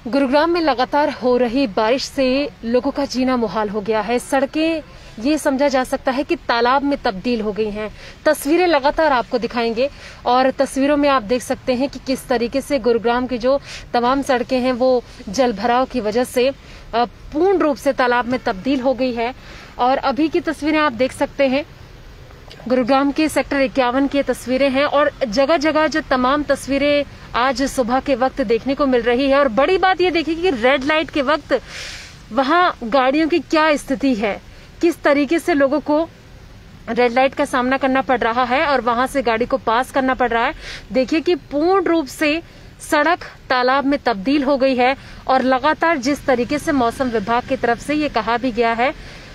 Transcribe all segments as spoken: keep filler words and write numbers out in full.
गुरुग्राम में लगातार हो रही बारिश से लोगों का जीना मुहाल हो गया है। सड़कें ये समझा जा सकता है कि तालाब में तब्दील हो गई हैं। तस्वीरें लगातार आपको दिखाएंगे और तस्वीरों में आप देख सकते हैं कि किस तरीके से गुरुग्राम की जो तमाम सड़कें हैं वो जल भराव की वजह से पूर्ण रूप से तालाब में तब्दील हो गई है। और अभी की तस्वीरें आप देख सकते हैं, गुरुग्राम के सेक्टर इक्यावन की तस्वीरें हैं और जगह जगह जो तमाम तस्वीरें आज सुबह के वक्त देखने को मिल रही है। और बड़ी बात ये देखिए कि रेड लाइट के वक्त वहां गाड़ियों की क्या स्थिति है, किस तरीके से लोगों को रेड लाइट का सामना करना पड़ रहा है और वहां से गाड़ी को पास करना पड़ रहा है। देखिए कि पूर्ण रूप से सड़क तालाब में तब्दील हो गई है। और लगातार जिस तरीके से मौसम विभाग की तरफ से ये कहा भी गया है,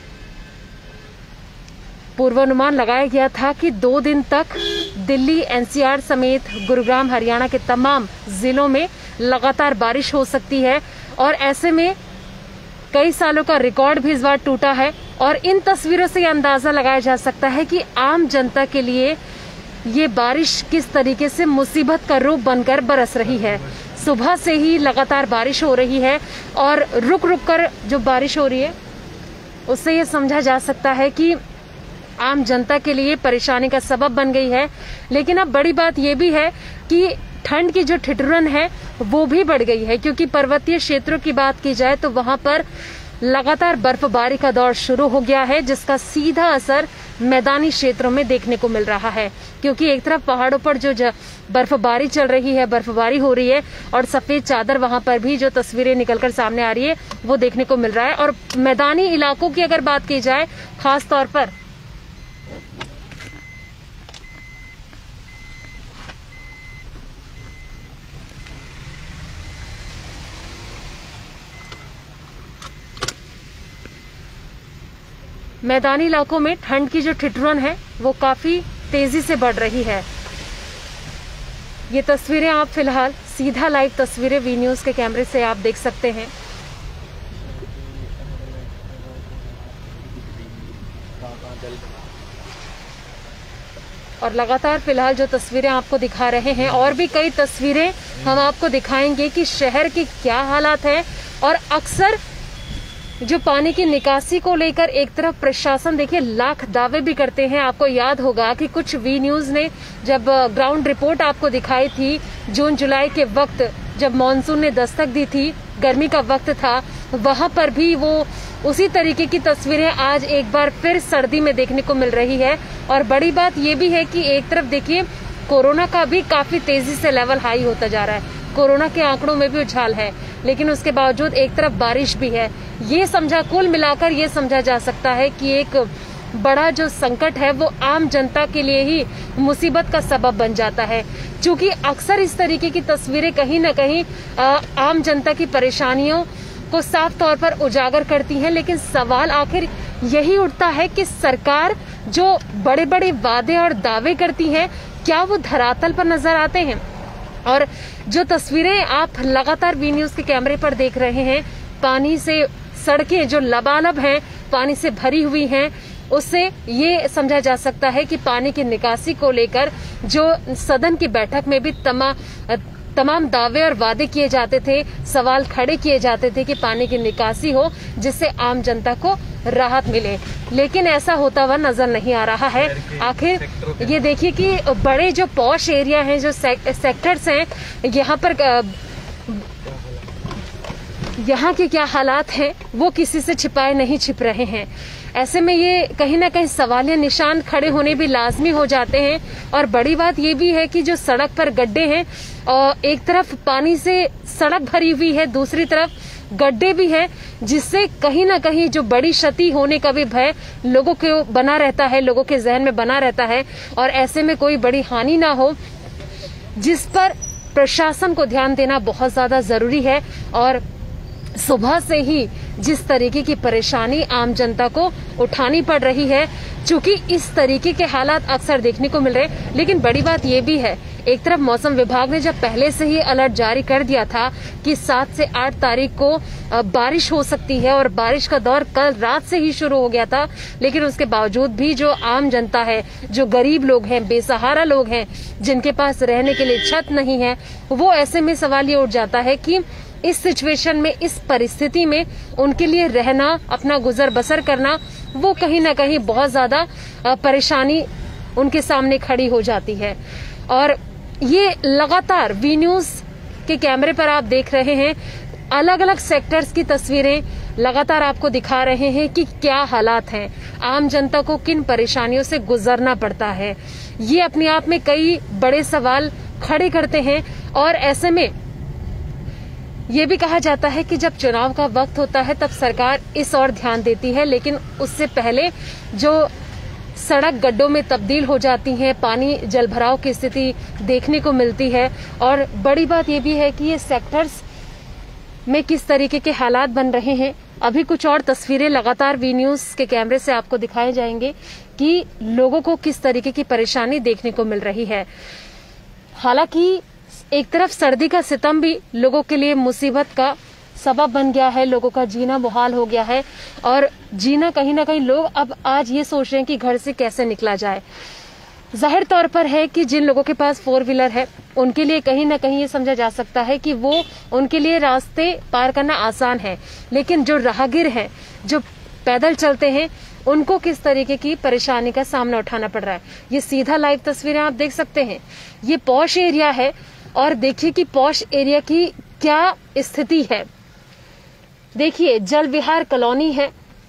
पूर्वानुमान लगाया गया था कि दो दिन तक दिल्ली, एनसीआर समेत गुरुग्राम, हरियाणा के तमाम जिलों में लगातार बारिश हो सकती है। और ऐसे में कई सालों का रिकॉर्ड भी इस बार टूटा है। और इन तस्वीरों से यह अंदाजा लगाया जा सकता है कि आम जनता के लिए ये बारिश किस तरीके से मुसीबत का रूप बनकर बरस रही है। सुबह से ही लगातार बारिश हो रही है और रुक रुक कर जो बारिश हो रही है उससे ये समझा जा सकता है कि आम जनता के लिए परेशानी का सबब बन गई है। लेकिन अब बड़ी बात यह भी है कि ठंड की जो ठिठुरन है वो भी बढ़ गई है, क्योंकि पर्वतीय क्षेत्रों की बात की जाए तो वहां पर लगातार बर्फबारी का दौर शुरू हो गया है, जिसका सीधा असर मैदानी क्षेत्रों में देखने को मिल रहा है। क्योंकि एक तरफ पहाड़ों पर जो बर्फबारी चल रही है, बर्फबारी हो रही है और सफेद चादर वहां पर भी जो तस्वीरें निकलकर सामने आ रही है वो देखने को मिल रहा है। और मैदानी इलाकों की अगर बात की जाए, खास तौर पर मैदानी इलाकों में ठंड की जो ठिठुरन है वो काफी तेजी से बढ़ रही है। ये तस्वीरें आप फिलहाल सीधा लाइव तस्वीरें वी न्यूज के कैमरे से आप देख सकते हैं। और लगातार फिलहाल जो तस्वीरें आपको दिखा रहे हैं, और भी कई तस्वीरें हम आपको दिखाएंगे कि शहर के क्या हालात हैं। और अक्सर जो पानी की निकासी को लेकर एक तरफ प्रशासन देखिए लाख दावे भी करते हैं। आपको याद होगा कि कुछ वी न्यूज ने जब ग्राउंड रिपोर्ट आपको दिखाई थी जून जुलाई के वक्त, जब मॉनसून ने दस्तक दी थी, गर्मी का वक्त था, वहां पर भी वो उसी तरीके की तस्वीरें आज एक बार फिर सर्दी में देखने को मिल रही है। और बड़ी बात ये भी है कि एक तरफ देखिए कोरोना का भी काफी तेजी से लेवल हाई होता जा रहा है, कोरोना के आंकड़ों में भी उछाल है, लेकिन उसके बावजूद एक तरफ बारिश भी है। ये समझा कुल मिलाकर ये समझा जा सकता है कि एक बड़ा जो संकट है वो आम जनता के लिए ही मुसीबत का सबब बन जाता है। क्योंकि अक्सर इस तरीके की तस्वीरें कहीं न कहीं आ, आम जनता की परेशानियों को साफ तौर पर उजागर करती हैं। लेकिन सवाल आखिर यही उठता है कि सरकार जो बड़े बड़े वादे और दावे करती है, क्या वो धरातल पर नजर आते हैं? और जो तस्वीरें आप लगातार वी न्यूज के कैमरे पर देख रहे हैं, पानी से सड़कें जो लबालब हैं, पानी से भरी हुई हैं, उससे ये समझा जा सकता है कि पानी की निकासी को लेकर जो सदन की बैठक में भी तमा तमाम दावे और वादे किए जाते थे, सवाल खड़े किए जाते थे कि पानी की निकासी हो जिससे आम जनता को राहत मिले। लेकिन ऐसा होता हुआ नजर नहीं आ रहा है। आखिर ये देखिए कि बड़े जो पॉश एरिया हैं, जो सेक, सेक्टर्स हैं, यहाँ पर यहाँ के क्या हालात हैं वो किसी से छिपाए नहीं छिप रहे हैं। ऐसे में ये कहीं ना कहीं सवालिया निशान खड़े होने भी लाजमी हो जाते हैं। और बड़ी बात ये भी है कि जो सड़क पर गड्ढे हैं, और एक तरफ पानी से सड़क भरी हुई है, दूसरी तरफ गड्ढे भी हैं, जिससे कहीं ना कहीं जो बड़ी क्षति होने का भी भय लोगों को बना रहता है, लोगों के जहन में बना रहता है। और ऐसे में कोई बड़ी हानि ना हो, जिस पर प्रशासन को ध्यान देना बहुत ज्यादा जरूरी है। और सुबह से ही जिस तरीके की परेशानी आम जनता को उठानी पड़ रही है, चूंकि इस तरीके के हालात अक्सर देखने को मिल रहे हैं। लेकिन बड़ी बात यह भी है, एक तरफ मौसम विभाग ने जब पहले से ही अलर्ट जारी कर दिया था कि सात से आठ तारीख को बारिश हो सकती है, और बारिश का दौर कल रात से ही शुरू हो गया था, लेकिन उसके बावजूद भी जो आम जनता है, जो गरीब लोग हैं, बेसहारा लोग हैं, जिनके पास रहने के लिए छत नहीं है, वो ऐसे में सवाल ये उठ जाता है कि इस सिचुएशन में, इस परिस्थिति में उनके लिए रहना, अपना गुजर बसर करना, वो कहीं ना कहीं बहुत ज्यादा परेशानी उनके सामने खड़ी हो जाती है। और ये लगातार वी न्यूज के कैमरे पर आप देख रहे हैं, अलग अलग सेक्टर्स की तस्वीरें लगातार आपको दिखा रहे हैं कि क्या हालात हैं, आम जनता को किन परेशानियों से गुजरना पड़ता है। ये अपने आप में कई बड़े सवाल खड़े करते हैं। और ऐसे में ये भी कहा जाता है कि जब चुनाव का वक्त होता है तब सरकार इस ओर ध्यान देती है, लेकिन उससे पहले जो सड़क गड्ढों में तब्दील हो जाती हैं, पानी जलभराव की स्थिति देखने को मिलती है। और बड़ी बात यह भी है कि ये सेक्टर्स में किस तरीके के हालात बन रहे हैं। अभी कुछ और तस्वीरें लगातार वी न्यूज के कैमरे से आपको दिखाए जाएंगे कि लोगों को किस तरीके की परेशानी देखने को मिल रही है। हालांकि एक तरफ सर्दी का सितम भी लोगों के लिए मुसीबत का सबब बन गया है, लोगों का जीना मुहाल हो गया है। और जीना कहीं ना कहीं लोग अब आज ये सोच रहे हैं कि घर से कैसे निकला जाए। जाहिर तौर पर है कि जिन लोगों के पास फोर व्हीलर है उनके लिए कहीं ना कहीं ये समझा जा सकता है कि वो उनके लिए रास्ते पार करना आसान है, लेकिन जो राहगीर हैं, जो पैदल चलते हैं, उनको किस तरीके की परेशानी का सामना उठाना पड़ रहा है। ये सीधा लाइव तस्वीरें आप देख सकते हैं। ये पॉश एरिया है और देखिए कि पॉश एरिया की क्या स्थिति है। देखिए जल विहार कॉलोनी है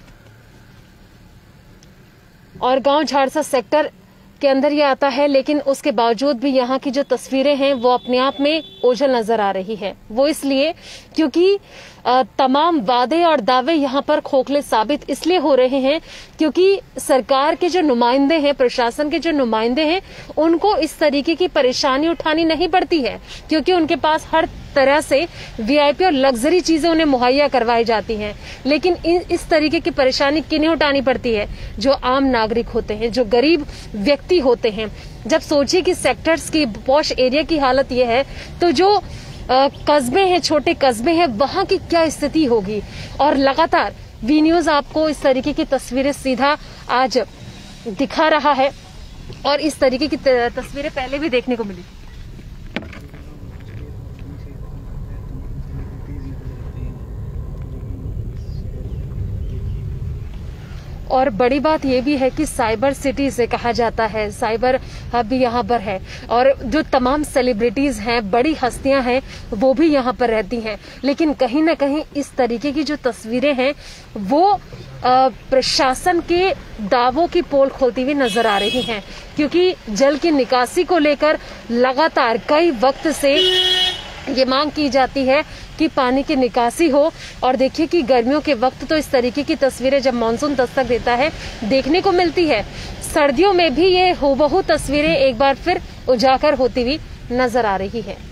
और गांव झाड़सा सेक्टर के अंदर ये आता है, लेकिन उसके बावजूद भी यहाँ की जो तस्वीरें हैं वो अपने आप में ओझल नजर आ रही है। वो इसलिए क्योंकि तमाम वादे और दावे यहाँ पर खोखले साबित इसलिए हो रहे हैं क्योंकि सरकार के जो नुमाइंदे हैं, प्रशासन के जो नुमाइंदे हैं, उनको इस तरीके की परेशानी उठानी नहीं पड़ती है, क्योंकि उनके पास हर तरह से वीआईपी और लग्जरी चीजें उन्हें मुहैया करवाई जाती हैं। लेकिन इस तरीके की परेशानी किन्हें उठानी पड़ती है? जो आम नागरिक होते हैं, जो गरीब व्यक्ति होते हैं। जब सोचिए कि सेक्टर्स की, पॉश एरिया की हालत यह है, तो जो कस्बे हैं, छोटे कस्बे हैं, वहां की क्या स्थिति होगी। और लगातार वी न्यूज आपको इस तरीके की तस्वीरें सीधा आज दिखा रहा है और इस तरीके की तस्वीरें पहले भी देखने को मिली। और बड़ी बात यह भी है कि साइबर सिटी से कहा जाता है, साइबर हब भी यहाँ पर है और जो तमाम सेलिब्रिटीज हैं, बड़ी हस्तियां हैं, वो भी यहाँ पर रहती हैं। लेकिन कहीं ना कहीं इस तरीके की जो तस्वीरें हैं वो प्रशासन के दावों की पोल खोलती हुई नजर आ रही हैं, क्योंकि जल की निकासी को लेकर लगातार कई वक्त से ये मांग की जाती है कि पानी की निकासी हो। और देखिए कि गर्मियों के वक्त तो इस तरीके की तस्वीरें जब मानसून दस्तक देता है देखने को मिलती है। सर्दियों में भी ये हूबहू तस्वीरें एक बार फिर उजागर होती हुई नजर आ रही है।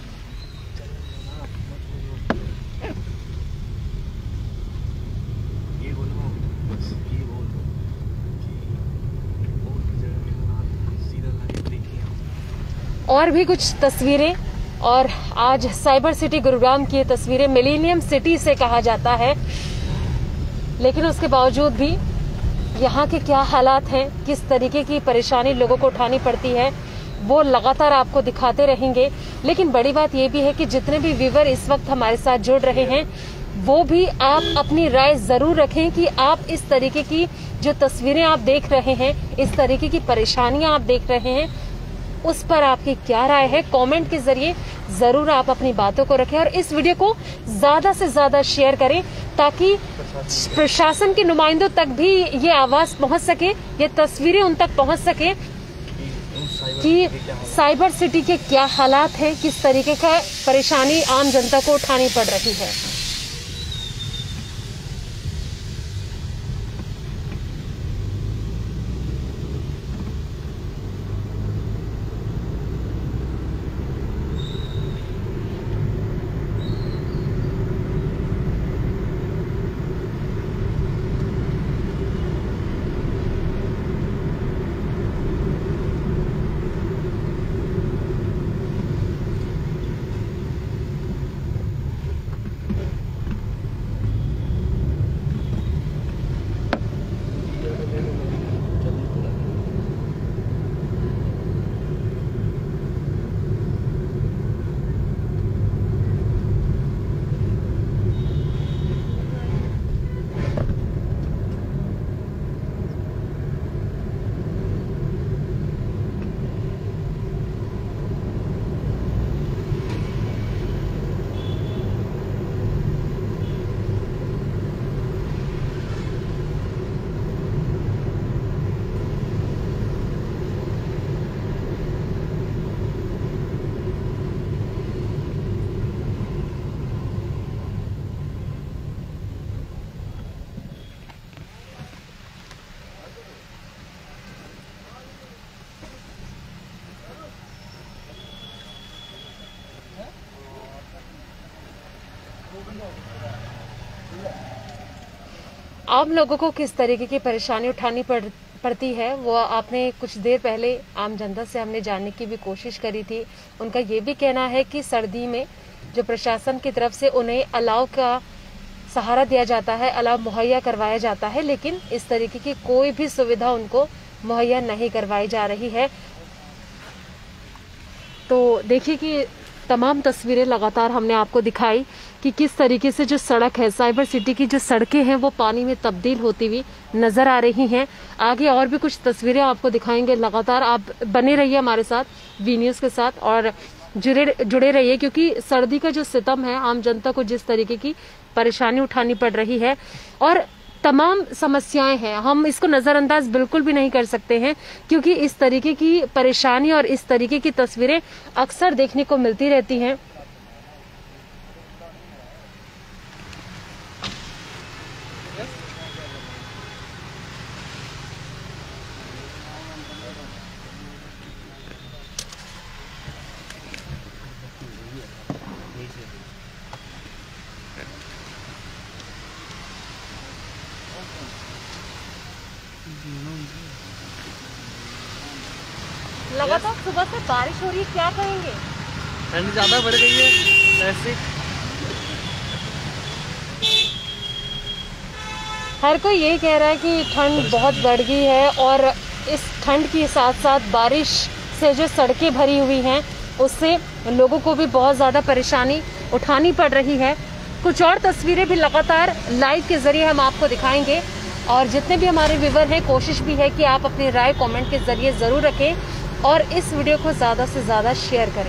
और भी कुछ तस्वीरें, और आज साइबर सिटी गुरुग्राम की ये तस्वीरें मिलेनियम सिटी से कहा जाता है, लेकिन उसके बावजूद भी यहाँ के क्या हालात हैं, किस तरीके की परेशानी लोगों को उठानी पड़ती है, वो लगातार आपको दिखाते रहेंगे। लेकिन बड़ी बात ये भी है कि जितने भी व्यूअर इस वक्त हमारे साथ जुड़ रहे हैं वो भी आप अपनी राय जरूर रखें कि आप इस तरीके की जो तस्वीरें आप देख रहे हैं, इस तरीके की परेशानियां आप देख रहे हैं, उस पर आपकी क्या राय है। कमेंट के जरिए जरूर आप अपनी बातों को रखें और इस वीडियो को ज्यादा से ज्यादा शेयर करें ताकि प्रशासन के नुमाइंदों तक भी ये आवाज पहुंच सके, ये तस्वीरें उन तक पहुंच सके कि साइबर सिटी के क्या हालात हैं, किस तरीके का परेशानी आम जनता को उठानी पड़ रही है। आम लोगों को किस तरीके की परेशानी उठानी पड़ पड़ती है वो आपने कुछ देर पहले आम जनता से हमने जानने की भी कोशिश करी थी। उनका ये भी कहना है कि सर्दी में जो प्रशासन की तरफ से उन्हें अलाव का सहारा दिया जाता है, अलाव मुहैया करवाया जाता है, लेकिन इस तरीके की कोई भी सुविधा उनको मुहैया नहीं करवाई जा रही है। तो देखिए कि तमाम तस्वीरें लगातार हमने आपको दिखाई कि किस तरीके से जो सड़क है, साइबर सिटी की जो सड़कें हैं वो पानी में तब्दील होती हुई नजर आ रही हैं। आगे और भी कुछ तस्वीरें आपको दिखाएंगे। लगातार आप बने रहिए हमारे साथ वी न्यूज के साथ और जुड़े जुड़े रहिए, क्योंकि सर्दी का जो सितम है, आम जनता को जिस तरीके की परेशानी उठानी पड़ रही है और तमाम समस्याएं हैं, हम इसको नजरअंदाज बिल्कुल भी नहीं कर सकते हैं, क्योंकि इस तरीके की परेशानी और इस तरीके की तस्वीरें अक्सर देखने को मिलती रहती हैं। लगातार सुबह से बारिश हो रही है, क्या कहेंगे? ठंड ज्यादा बढ़ गई है वैसे। हर कोई यही कह रहा है कि ठंड बहुत बढ़ गई है और इस ठंड के साथ साथ बारिश से जो सड़कें भरी हुई हैं उससे लोगों को भी बहुत ज़्यादा परेशानी उठानी पड़ रही है। कुछ और तस्वीरें भी लगातार लाइव के जरिए हम आपको दिखाएंगे और जितने भी हमारे व्यूअर हैं, कोशिश भी है कि आप अपनी राय कमेंट के जरिए ज़रूर रखें और इस वीडियो को ज़्यादा से ज़्यादा शेयर करें।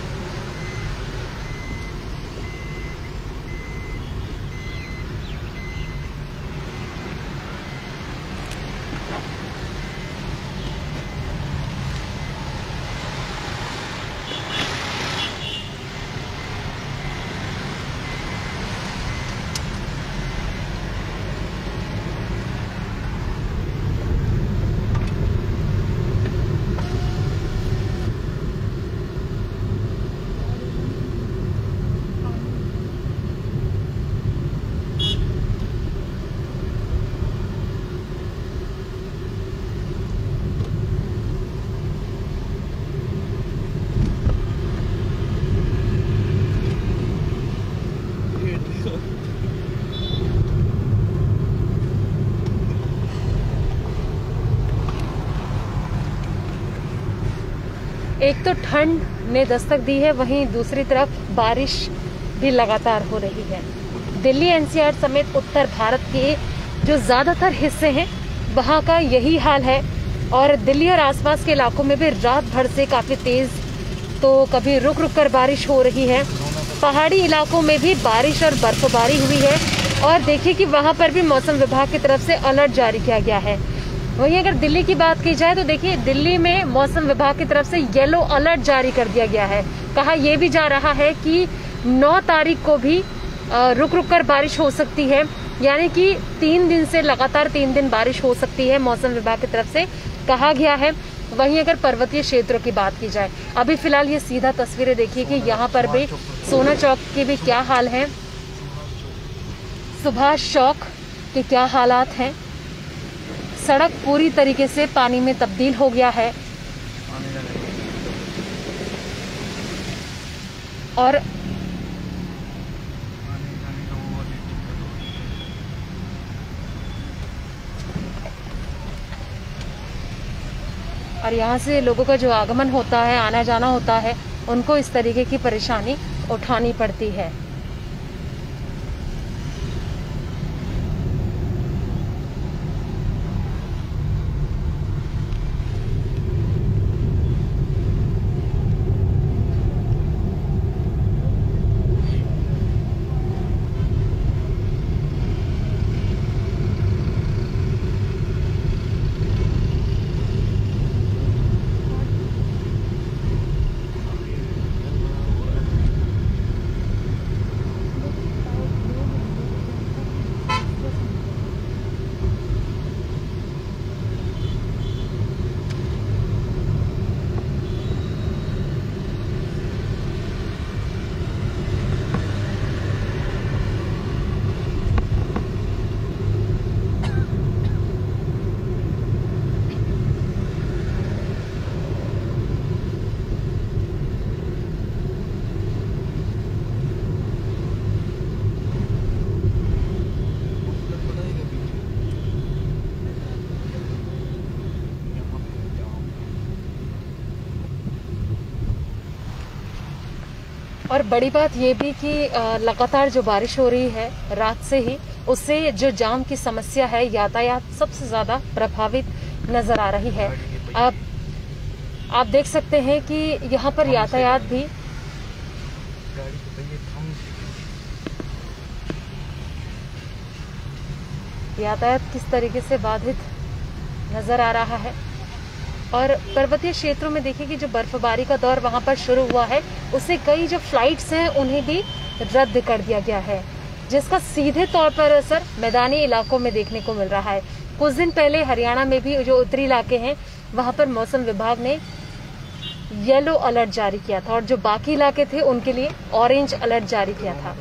एक तो ठंड ने दस्तक दी है, वहीं दूसरी तरफ बारिश भी लगातार हो रही है। दिल्ली एनसीआर समेत उत्तर भारत के जो ज्यादातर हिस्से हैं वहां का यही हाल है और दिल्ली और आसपास के इलाकों में भी रात भर से काफी तेज तो कभी रुक रुक कर बारिश हो रही है। पहाड़ी इलाकों में भी बारिश और बर्फबारी हुई है और देखिए कि वहां पर भी मौसम विभाग की तरफ से अलर्ट जारी किया गया है। वहीं अगर दिल्ली की बात की जाए तो देखिए दिल्ली में मौसम विभाग की तरफ से येलो अलर्ट जारी कर दिया गया है। कहा यह भी जा रहा है कि नौ तारीख को भी रुक रुक कर बारिश हो सकती है, यानी कि तीन दिन से लगातार तीन दिन बारिश हो सकती है, मौसम विभाग की तरफ से कहा गया है। वहीं अगर पर्वतीय क्षेत्रों की बात की जाए, अभी फिलहाल ये सीधा तस्वीरें देखिए कि यहाँ पर भी सोना चौक के भी क्या हाल है, सुभाष चौक के क्या हालात हैं। सड़क पूरी तरीके से पानी में तब्दील हो गया है और और यहाँ से लोगों का जो आगमन होता है, आना जाना होता है, उनको इस तरीके की परेशानी उठानी पड़ती है। और बड़ी बात ये भी कि लगातार जो बारिश हो रही है रात से ही, उससे जो जाम की समस्या है, यातायात सबसे ज्यादा प्रभावित नजर आ रही है। अब आप देख सकते हैं कि यहाँ पर यातायात भी यातायात किस तरीके से बाधित नजर आ रहा है। और पर्वतीय क्षेत्रों में देखिए कि जो बर्फबारी का दौर वहां पर शुरू हुआ है, उससे कई जो फ्लाइट्स हैं उन्हें भी रद्द कर दिया गया है, जिसका सीधे तौर पर असर मैदानी इलाकों में देखने को मिल रहा है। कुछ दिन पहले हरियाणा में भी जो उत्तरी इलाके हैं वहां पर मौसम विभाग ने येलो अलर्ट जारी किया था, और जो बाकी इलाके थे उनके लिए ऑरेंज अलर्ट जारी किया था।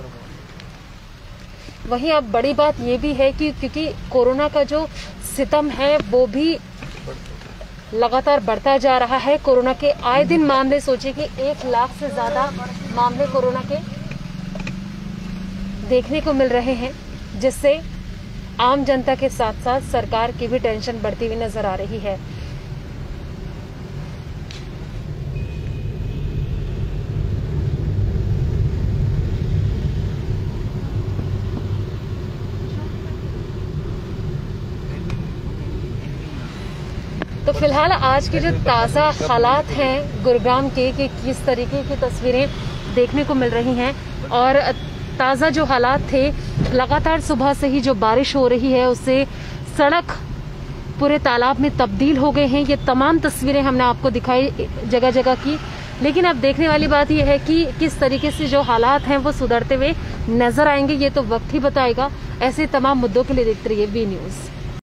वहीं अब बड़ी बात यह भी है कि क्योंकि कोरोना का जो सितम है वो भी लगातार बढ़ता जा रहा है। कोरोना के आए दिन मामले, सोचिए कि एक लाख से ज्यादा मामले कोरोना के देखने को मिल रहे हैं, जिससे आम जनता के साथ साथ सरकार की भी टेंशन बढ़ती हुई नजर आ रही है। तो फिलहाल आज के जो ताज़ा हालात हैं गुरुग्राम के, कि किस तरीके की तस्वीरें देखने को मिल रही हैं, और ताज़ा जो हालात थे, लगातार सुबह से ही जो बारिश हो रही है उससे सड़क पूरे तालाब में तब्दील हो गए हैं। ये तमाम तस्वीरें हमने आपको दिखाई जगह जगह की, लेकिन अब देखने वाली बात यह है कि किस तरीके से जो हालात हैं वो सुधरते हुए नजर आएंगे, ये तो वक्त ही बताएगा। ऐसे तमाम मुद्दों के लिए देखते रहिए वी न्यूज़।